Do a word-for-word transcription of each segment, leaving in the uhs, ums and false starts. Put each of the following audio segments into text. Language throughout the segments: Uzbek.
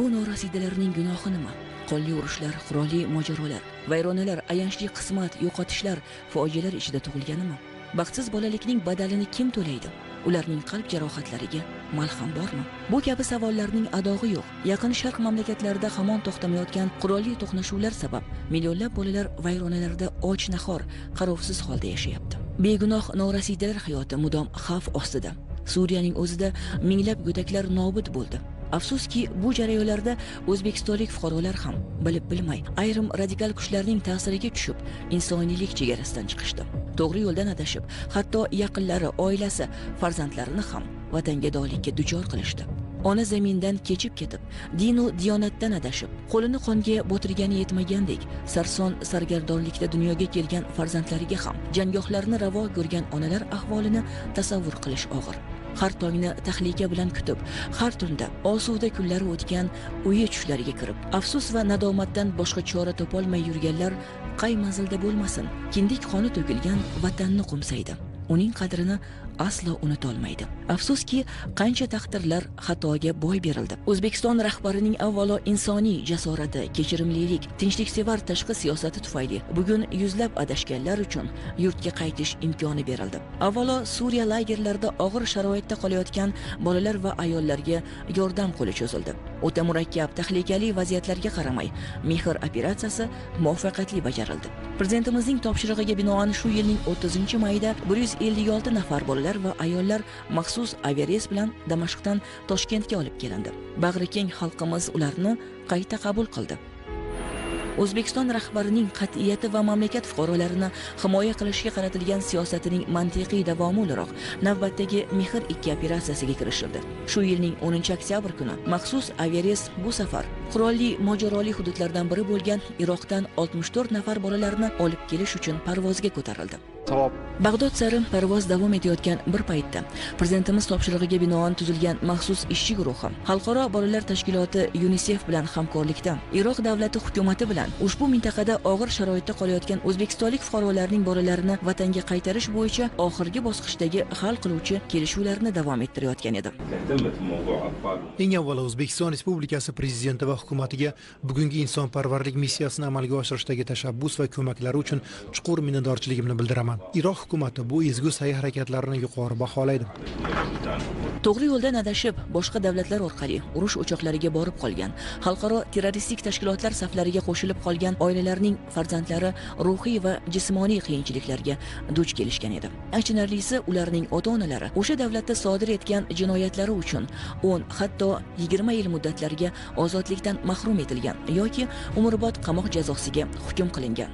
Bu norasidalarning gunohi nima? Qonli urushlar, qurolli mojarolar, vayronalar, ayanchli qismat, yo'qotishlar, fojialar ichida tug'ilganimi? Baxtsiz bolalikning badalini kim to'laydi? Ularning qalb jarohatlariga malham bormi? Bu kabi savollarning adog'i yo'q. Yaqin Sharq mamlakatlarida hamon to'xtamayotgan qurolli to'qnashuvlar sabab millionlab bolalar vayronalarda och-nahor, qarovsiz holda yashayapti. Begunoh norasidalar hayoti mudom xavf ostida. Suriyaning o'zida minglab go'daklar nobud bo'ldi. Afsuski, bu jarayonlarda o'zbekistonlik fuqarolar ham bilib bilmay, ayrim radikal kuchlarning ta'siriga tushib, insoniylik chegarasidan chiqishdi. To'g'ri yo'ldan adashib, hatto yaqinlari, oilasi, farzandlarini ham vatanga dolikka duchor qilishdi. Ona zamindan kechib ketib, din va diyonatdan adashib, qo'lini qonga botirgani yetmagandek, sarson sargardonlikda dunyoga kelgan farzandlariga ham jangohlarni ravo ko'rgan onalar ahvolini tasavvur qilish og'ir. Har tongni tahlika bilan kutib, har tunda osuda kunlari o'tgan uyi tushlariga kirib, afsus va nadomatdan boshqa chora topolmay yurganlar qay manzilda bo'lmasin, kindik qoni to'kilgan vatanni qo'msaydi. Uning qadrini aslo unutolmaydi. Afsuski, qancha taqdirlar xatoga boy berildi. O'zbekiston rahbarining avvalo insoniy jasorati, kechirimlilik, tinchliksevar tashqi siyosati tufayli bugun yuzlab adashganlar uchun yurtga qaytish imkoni berildi. Avvalo Suriya lagerlarida og'ir sharoitda qolayotgan bolalar va ayollarga yordam qo'li cho'zildi. O'ta murakkab, tahlikali vaziyatlarga qaramay, Mehr operatsiyasi muvaffaqiyatli bajarildi. Prezidentimizning topshirig'iga binoan shu yilning o'ttizinchi mayida bir yuz ellik olti nafar bolalar va ayollar maxsus aviareys bilan Damashqdan Toshkentga olib kelindi. Bag'ri keng xalqimiz ularni qayta qabul qildi. O'zbekiston rahbarining qat'iyati va mamlakat fuqarolarini himoya qilishga qaratilgan siyosatining mantiqiy davomi o'laroq navbatdagi Mehr ikki operatsiyasiga kirishildi. Shu yilning o'ninchi oktyabr kuni maxsus aviareys bu safar qurolli mojaroli hududlardan biri bo'lgan Iroqdan oltmish to'rt nafar bolalarni olib kelish uchun parvozga ko'tarildi. Bag'dod sari parvoz davom etayotgan bir paytda prezidentimiz topshirig'iga binoan tuzilgan maxsus ishchi guruhi Xalqaro bolalar tashkiloti UNICEF bilan hamkorlikda Iroq davlati hukumati bilan ushbu mintaqada og'ir sharoitda qolayotgan o'zbekistonlik fuqarolarning bolalarini vatanga qaytarish bo'yicha oxirgi bosqichdagi hal qiluvchi kelishuvlarni davom ettirayotgan edi. Eng avvalo O'zbekiston Respublikasi prezidenti va hukumatiga bugungi insonparvarlik missiyasini amalga oshirishdagi tashabbus va ko'maklari uchun chuqur minnatdorchiligimni bildiraman. Iroq hukumati bu ezgu sa'y harakatlarini yuqori baholaydi. To'g'ri yo'ldan adashib, boshqa davlatlar orqali urush o'choqlariga borib qolgan, xalqaro terroristik tashkilotlar saflariga qo'shilib qolgan oilalarning farzandlari ruhiy va jismoniy qiyinchiliklarga duch kelishgan edi. Achinarlisi, ularning ota-onalari o'sha davlatda sodir etgan jinoyatlari uchun o'n, hatto yigirma yil muddatlarga ozodlikdan mahrum etilgan yoki umrbod qamoq jazosiga hukm qilingan.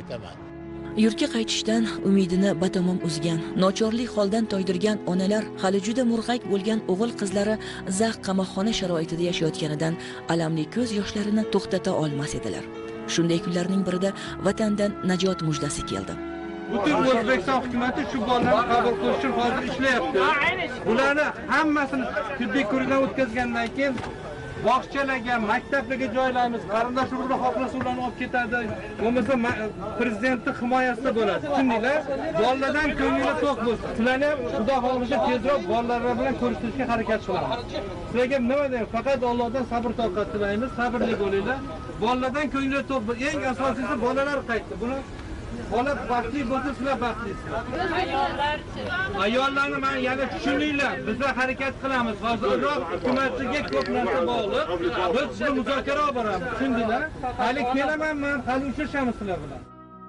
Yurtga qaytishdan umidini batamom uzgan, nochorlik holdan toydirgan onalar hali juda murg'ak bo'lgan o'g'il qizlari zax qamoqxona sharoitida yashayotganidan alamli ko'z yoshlarini to'xtata olmas edilar. Shunday kunlarning birida vatandan najot mujdasi keldi. Butun O'zbekiston hukumatı shu bolalarni qabul qilish uchun hozir ishlayapti. Bularni hammasini tibbiy ko'rikdan o'tkazgandan keyin bog'chalarga, maktablarga joylaymiz. Qarindosh urug'lar xohlasa ularni olib ketadi. Bo'lmasa prezidentning himoyasida bo'ladi. Tushundinglar? Bolalardan ko'ngli to'q bo'lsin. Sizlarni ham Xudo xohlasa tezroq bolalar bilan ko'rishishga harakat qilamiz. Sizlarga nima deyman? Faqat Allohdan sabr toqat tilaymiz. Sabrli bo'linglar. Bolalardan ko'ngli to'q. Eng asosiysi bolalar qaytdi. Buni bola baxtli bo'lsa, sizlar baxtlisizlar. Ayollarchi? Ayollarni men yana tushuninglar. Bizlar harakat qilamiz. Hozirroq hukumatiga ko'p narsa bog'liq. Biz shuni muzokara olib boramiz. Tushundinglar? Hali kelaman men, hali uchrashamiz sizlar bilan.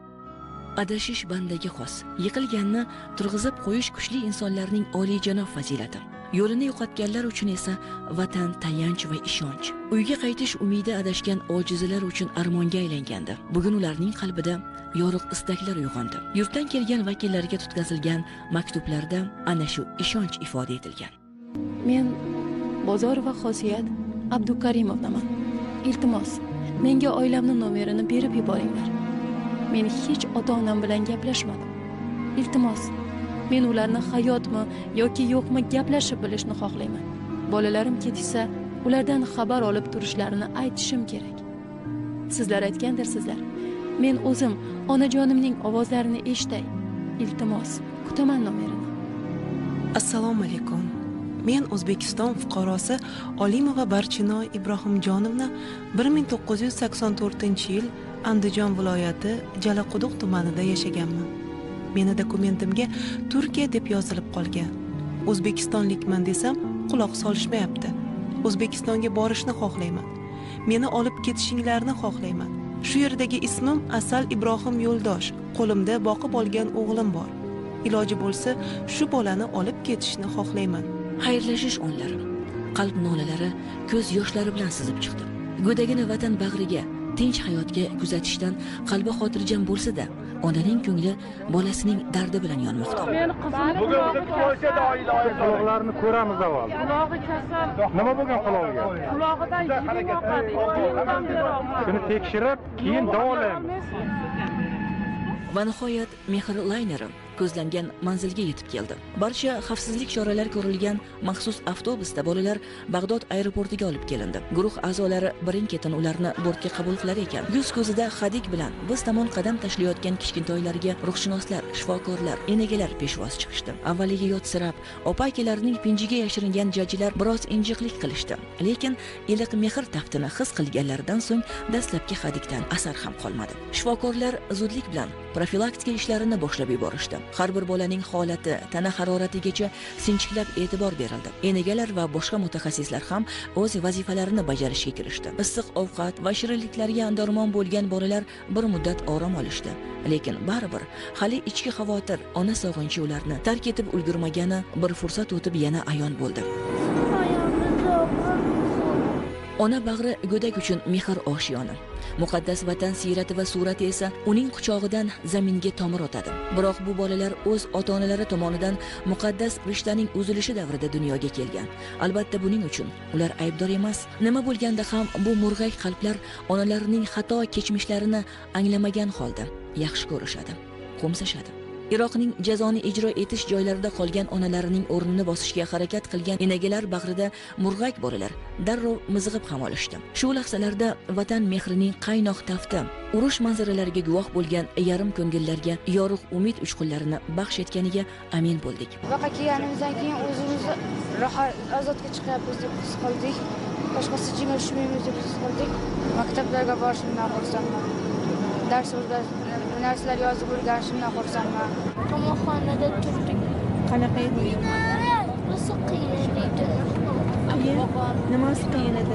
Adashish bandaga xos. Yiqilganni turg'izib qo'yish kuchli insonlarning oliyjanob fazilati. Yo'lini yo'qotganlar uchun esa vatan tayanch va ishonch. Uyga qaytish umidi adashgan ojizlar uchun armonga aylangandi. Bugun ularning qalbida yorug' istaklar uyg'ondi. Yurtdan kelgan vakillarga tutkazilgan maktublarda ana shu ishonch ifoda etilgan. Men Bozor va Xosiyat Abdukarimovnaman. Iltimos, menga oilamning nomerini berib yuboringlar. Men hech ota-onam bilan gaplashmadim. Iltimos, men ularni hayotmi yoki yo'qmi gaplashib bilishni xohlayman. Bolalarim ketishsa, ulardan xabar olib turishlarini aytishim kerak. Sizlar aytgandirsizlar. Men o'zim onajonimning ovozlarini eshitay. Iltimos, kutaman nomerini. Assalomu alaykum. Men O'zbekiston fuqarosi Olimova Barchinoy Ibrohimjonovna bir ming to'qqiz yuz sakson to'rtinchi yil Andijon viloyati Jalaquduq tumanida yashaganman. Meni dokumentimga Turkiya deb yozilib qolgan. O'zbekistonlikman desam, quloq solishmayapti. O'zbekistonga borishni xohlayman. Meni olib ketishinglarni xohlayman. Shu yerdagi ismim Asal Ibrohim Yo'ldosh. Qo'limda boqib olgan o'g'lim bor. Iloji bo'lsa, shu bolani olib ketishni xohlayman. Xayrlashish onlari, qalb nolalari ko'z yoshlari bilan sizib chiqdi. Go'dagini vatan bag'riga, tinch hayotga kuzatishdan qalbi xotirjam bo'lsa-da, onaning ko'ngli bolasining dardi bilan yonmoqda. Men qizim bugun biz Polshada oilaviy quloqlarni ko'ramiz avval. Qulog'i kasal. Nima bo'lgan qulog'iga? Qulog'idan yig'im oqadi. Shuni tekshirib, keyin davolaymiz. Va nihoyat Mehr layneri ko'zlangan manzilga yetib keldi. Barcha xavfsizlik choralari ko'rilgan maxsus avtobusda bolalar Bag'dod aeroportiga olib kelindi. Guruh a'zolari birin-ketin ularni bortga qabul qilar ekan. Yuz ko'zida hadik bilan biz tomon qadam tashlayotgan kichkintoylarga ruhshunoslar, shifokorlar, enegalar peshvoz chiqishdi. Avvaliga yotsirab, opa-akalarining pinjiga yashiringan jajjilar biroz injiqlik qilishdi. Lekin iliq mehr taftini his qilganlaridan so'ng dastlabki hadikdan asar ham qolmadi. Shifokorlar zudlik bilan profilaktika ishlarini boshlab yuborishdi. Har bir bolaning holati, tana haroratigacha sinchiklab e'tibor berildi. Enegalar va boshqa mutaxassislar ham o'z vazifalarini bajarishga kirishdi. Issiq ovqat va shirinliklarga andormon bo'lgan bolalar bir muddat orom olishdi. Lekin baribir hali ichki xavotir, ona sog'inchi ularni tark etib ulgurmagani bir fursat o'tib yana ayon bo'ldi. Ona bag'ri go'dak uchun mehr oshiyoni. Muqaddas vatan siyrati va surati esa uning quchog'idan zaminga tomir otadi. Biroq bu bolalar o'z ota-onalari tomonidan muqaddas rishtaning uzilishi davrida dunyoga kelgan. Albatta buning uchun ular aybdor emas. Nima bo'lganda ham bu murg'ak qalblar onalarining xato kechmishlarini anglamagan holda yaxshi ko'rishadi, qo'msashadi. Iroqning jazoni ijro etish joylarida qolgan onalarining o'rnini bosishga harakat qilgan enegalar bag'rida murg'ak bolalar darrov mizg'ib ham olishdi. Shu lahzalarda vatan mehrining qaynoq tafti, urush manzaralariga guvoh bo'lgan yarim ko'ngillarga yorug' umid uchqunlarini baxsh etganiga amin bo'ldik. Vaqa kelganimizdan keyin o'zimizni rohat azodga chiqyapmiz deb his qildik. Boshqasi jingashmaymiz deb his qildik. Maktablarga borishimdan xursandman. Dars narsalar yozib o'rganishimdan xursandman. Qamoqxonada turdik. Qanaqa edi? O'zi qiyin edi. Nimasi qiyin edi?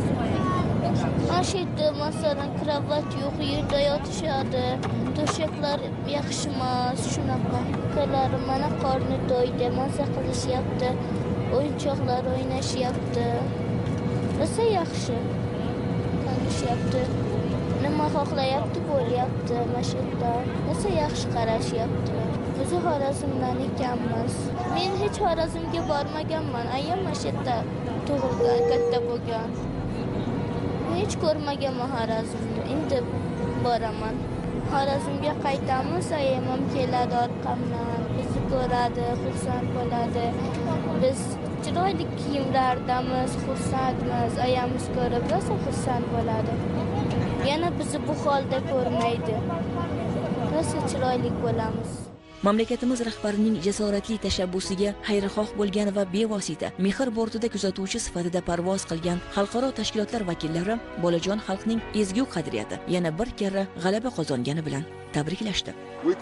Ashida masalan kravat yo'q, yerda yotishadi. To'shaklar yaxshi emas, shunaqa. Ukalari mana qorni to'ydi, maza qilishyapti. O'yinchoqlar o'ynashyapti. Rosa yaxshi. Tanishyapti. Nima xohlayapti bo'lyapti mashhurda. Rosa yaxshi qarashyapti. Biz Xorazmdan ekanmiz. Men hech Xorazmga bormaganman. Ayam mashhurda tug'ilgan, katta bo'lgan. Hech ko'rmaganman Xorazmni. Endi boraman. Xorazmga qaytamiz, ayam ham keladi orqamdan. Bizni ko'radi, xursand bo'ladi. Biz chiroyli kiyimlardamiz, xursandmiz. Ayamiz ko'rib rosa xursand bo'ladi. Yana bizni bu holda ko'rmaydi. Rosa chiroyli bo'lamiz. Mamlakatimiz rahbarining jasoratli tashabbusiga xayrixoh bo'lgan va bevosita mehr bortida kuzatuvchi sifatida parvoz qilgan xalqaro tashkilotlar vakillari bolajon xalqning ezgu qadriyati yana bir karra g'alaba qozongani bilan tabriklashdi.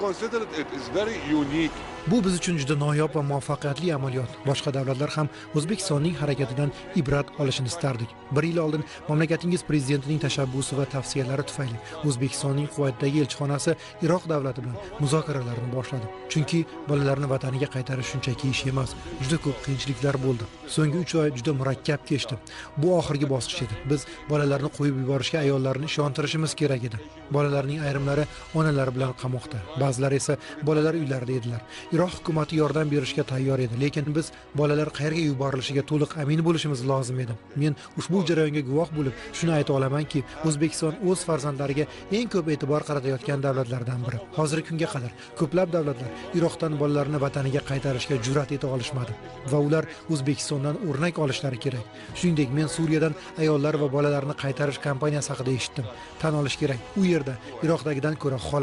Bu biz uchun juda noyob va muvaffaqiyatli amaliyot. Boshqa davlatlar ham O'zbekistonning harakatidan ibrat olishini istardik. Bir yil oldin mamlakatingiz prezidentining tashabbusi va tavsiyalari tufayli O'zbekistonning Quvaytdagi elchixonasi Iroq davlati bilan muzokaralarni boshladi. Chunki bolalarni vataniga qaytarish shunchaki ish emas, juda ko'p qiyinchiliklar bo'ldi. So'nggi uch oy juda murakkab kechdi. Bu oxirgi bosqich edi. Biz bolalarni qo'yib yuborishga ayollarni ishontirishimiz kerak edi. Bolalarning ayrimlari onalar bilan qamoqda, ba'zilari esa bolalar uylarida edilar. Iroq hukumati yordam berishga tayyor edi, lekin biz bolalar qayerga yuborilishiga to'liq amin bo'lishimiz lozim edi. Men ushbu jarayonga guvoh bo'lib, shuni ayta olamanki, O'zbekiston o'z farzandlariga eng ko'p e'tibor qaratayotgan davlatlardan biri. Hozirgi kunga qadar ko'plab davlatlar Iroqdan bolalarni vataniga qaytarishga jur'at eta olishmadi va ular O'zbekistondan o'rnak olishlari kerak. Shuningdek, men Suriyadan ayollar va bolalarni qaytarish kampaniyasi haqida eshitdim. Tan olish kerak, u yerda Iroqdagidan ko'ra holat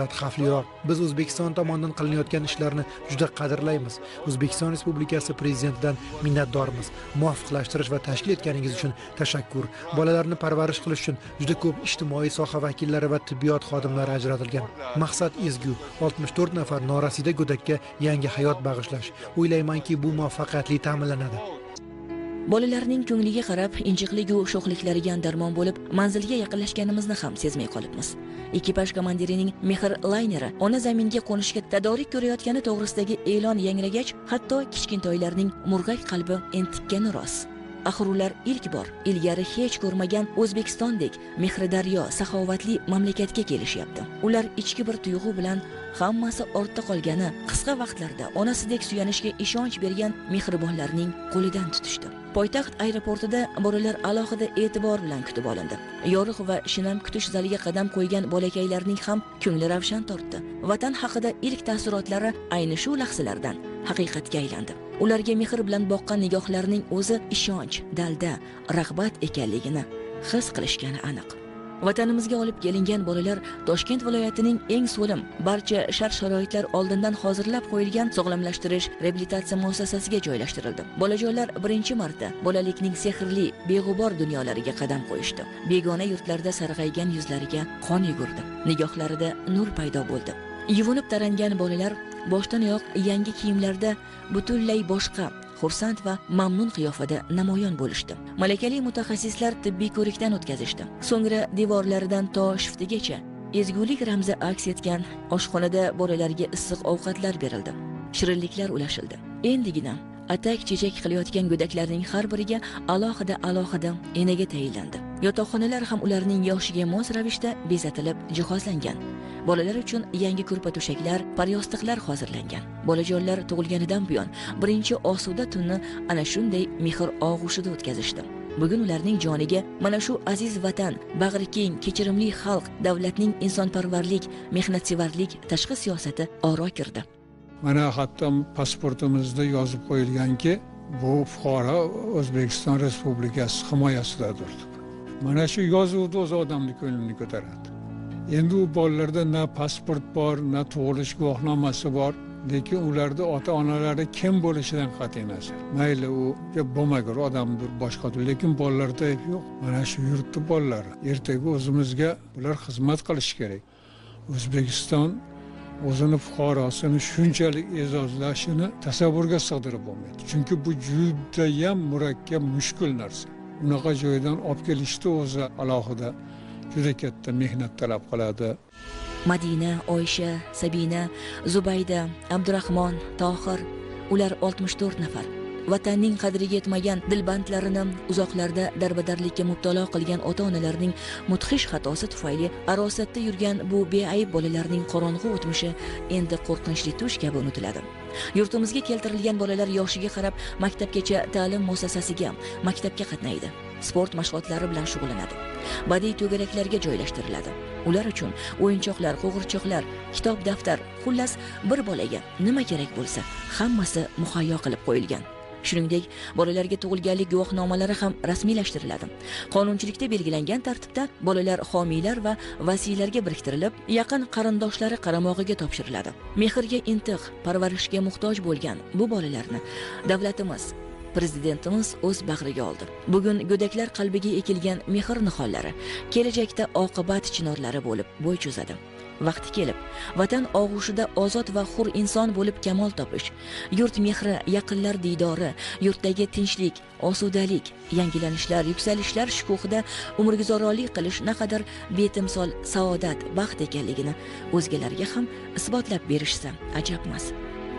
holat xavfliroq. Biz O'zbekiston tomonidan qilinayotgan ishlarni juda qadrlaymiz. O'zbekiston Respublikasi prezidentidan minnatdormiz. Muvofiqlashtirish va tashkil etganingiz uchun tashakkur. Bolalarni parvarish qilish uchun juda ko'p ijtimoiy soha vakillari va tibbiyot xodimlari ajratilgan. Maqsad ezgu. oltmish to'rt nafar norasida go'dakka yangi hayot bag'ishlash. O'ylaymanki, bu muvaffaqiyatli ta'minlanadi. Bolalarning ko'ngliga qarab, injiqligu sho'xliklariga darmon bo'lib, manzilga yaqinlashganimizni ham sezmay qolibmiz. Ekipaj komandirining Mehr layneri ona zaminga qo'nishga tadorlik ko'rayotgani to'g'risidagi e'lon yangragach, hatto kichkintoylarning murg'ak qalbi entikkani rost. Axir ular ilk bor ilgari hech ko'rmagan O'zbekistondek mehridaryo, saxovatli mamlakatga kelishyapti. Ular ichki bir tuyg'u bilan hammasi ortda qolgani qisqa vaqtlarda onasidek suyanishga ishonch bergan mehribonlarning qo'lidan tutishdi. Poytaxt aeroportida bolalar alohida e'tibor bilan kutib olindi. Yorug' va shinam kutish zaliga qadam qo'ygan bolakaylarning ham ko'ngli ravshan tortdi. Vatan haqida ilk taassurotlari ayni shu lahzalardan haqiqatga aylandi. Ularga mehr bilan boqqan nigohlarning o'zi ishonch, dalda, rag'bat ekanligini his qilishgani aniq. Vatanimizga olib kelingan bolalar Toshkent viloyatining eng so'lim, barcha shart-sharoitlar oldindan hozirlab qo'yilgan sog'lomlashtirish reabilitatsiya muassasasiga joylashtirildi. Bolajonlar birinchi marta bolalikning sehrli, beg'ubor dunyolariga qadam qo'yishdi. Begona yurtlarda sarg'aygan yuzlariga qon yugurdi. Nigohlarida nur paydo bo'ldi. Yuvinib tarangan bolalar boshdan oyoq yangi kiyimlarda butunlay boshqa, xursand va mamnun qiyofada namoyon bo'lishdi. Malakali mutaxassislar tibbiy ko'rikdan o'tkazishdi. So'ngra devorlaridan to shiftigacha ezgulik ramzi aks etgan oshxonada bolalarga issiq ovqatlar berildi. Shirinliklar ulashildi. Endigina atak-chechak qilayotgan go'daklarning har biriga alohida alohida enaga tayinlandi. Yotoqxonalar ham ularning yoshiga mos ravishda bezatilib, jihozlangan. Bolalar uchun yangi ko'rpa to'shaklar, paryostiqlar hozirlangan. Bolajonlar tug'ilganidan buyon birinchi osuda tunni ana shunday mehr og'ushida o'tkazishdi. Bugun ularning joniga mana shu aziz vatan, bag'ri keng, kechirimli xalq, davlatning insonparvarlik, mehnatsevarlik tashqi siyosati oro kirdi. Mana hatto pasportimizda yozib qo'yilganki, bu fuqaro O'zbekiston Respublikasi himoyasidadir. Mana shu yozuvda o'z odamning ko'nglini ko'taradi. Endi u bolalarda na pasport bor, na tug'ilish guvohnomasi bor, lekin ularda ota-onalari kim bo'lishidan qat'iy nazar. Mayli u bo'lmagur odamdir, boshqadir, lekin bolalarda yo'q. Mana shu yurtning bolalari ertaga o'zimizga ular xizmat qilish kerak. O'zbekiston o'zini fuqarosini shunchalik e'zozlashini tasavvurga sig'dirib bo'lmaydi. Chunki bu juda ham murakkab, mushkul narsa. Unaqa joydan olib kelishni o'zi alohida juda katta mehnat talab qiladi. Madina, Oysha, Sabina, Zubayda, Abdurahmon, Tohir, ular oltmish to'rt nafar. Vatanning qadriga yetmagan dilbandlarini uzoqlarda darbadarlikka mubtalo qilgan ota-onalarning mudhish xatosi tufayli arosatda yurgan bu beayb bolalarning qorong'u o'tmishi endi qo'rqinchli tush kabi unutiladi. Yurtimizga keltirilgan bolalar yoshiga qarab maktabgacha ta'lim muassasasiga, maktabga qatnaydi. Sport mashg'ulotlari bilan shug'ullanadi. Badiiy to'garaklarga joylashtiriladi. Ular uchun o'yinchoqlar, qo'g'irchoqlar, kitob, daftar, xullas bir bolaga nima kerak bo'lsa, hammasi muhayyo qilib qo'yilgan. Shuningdek, bolalarga tug'ilganlik guvohnomalari ham rasmiylashtiriladi. Qonunchilikda belgilangan tartibda bolalar homiylar va vasiylarga biriktirilib, yaqin qarindoshlari qaramog'iga topshiriladi. Mehrga intiq, parvarishga muhtoj bo'lgan bu bolalarni davlatimiz, prezidentimiz o'z bag'riga oldi. Bugun go'daklar qalbiga ekilgan mehr nihollari kelajakda oqibat chinorlari bo'lib bo'y cho'zadi. Vaqti kelib, vatan og'ushida ozod va hur inson bo'lib kamol topish, yurt mehri, yaqinlar diydori, yurtdagi tinchlik, osudalik, yangilanishlar, yuksalishlar shukuhida umrguzaronlik qilish naqadar betimsol saodat, baxt ekanligini o'zgalarga ham isbotlab berishsa ajabmas.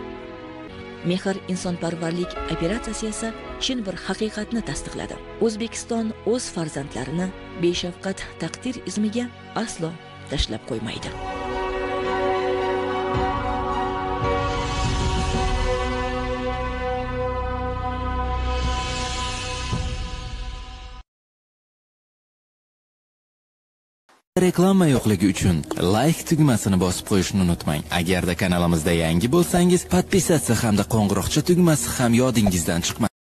Mehr insonparvarlik operatsiyasi esa chin bir haqiqatni tasdiqladi. O'zbekiston o'z farzandlarini beshafqat taqdir izmiga aslo tashlab qo'ymaydi. Reklama yo'qligi uchun like tugmasini bosib qo'yishni unutmang. Agarda kanalimizda yangi bo'lsangiz, podpisatsiya hamda qo'ng'iroqcha tugmasi ham yodingizdan chiqmaydi.